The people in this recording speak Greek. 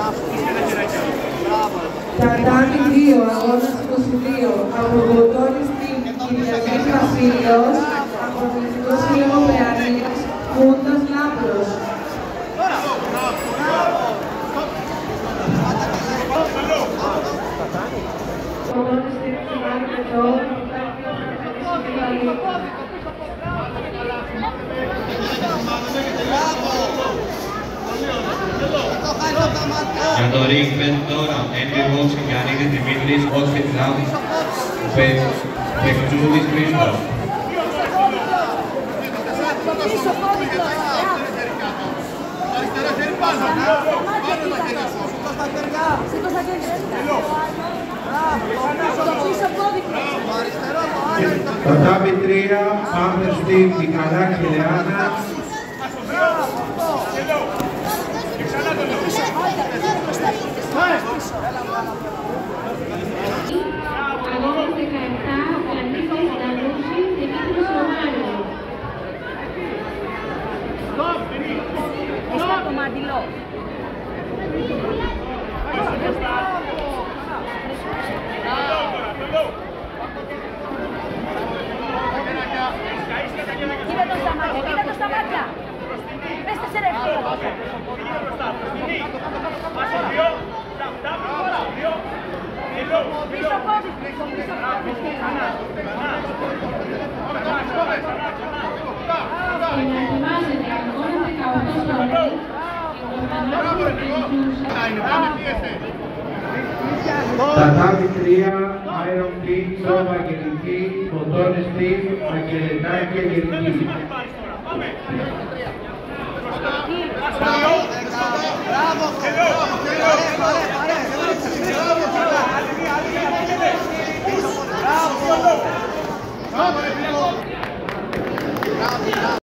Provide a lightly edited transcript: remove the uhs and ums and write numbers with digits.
Τατάμι 2, αγώνας 22, από Κοντώνης Team Κυριακής Βασίλειος, Αγωνιστικό Σύλλογο Παιανίας, Μούντας Λάμπρος. Κοντώνης Team Σιμάρι Πετώ, Για το ring παίζει τώρα Έντρι Boxing και ανοίγει Δημήτρης Boxing Club Πεχτζούδης Χρήστος. Τατάμι 3, πάμε στην Μικαλάκη Λεάνα. Αγώνας 17, Φλανίκος Δανούσης, Δημήτρης Ρωμάνου. Está το μαντιλό. Κοίτα το στα μάτια, κοίτα το στα μάτια. Πες τα σε ρε φίλο. Πίσω πόδι, πίσω πόδι. Ετοιμάζεται αγώνα 18 στο ring. Τατάμι 3, Iron Team, Σόβα Αγγελική, Κοντώνης Team, Αγγελετάκη Αγγελική. Bravo!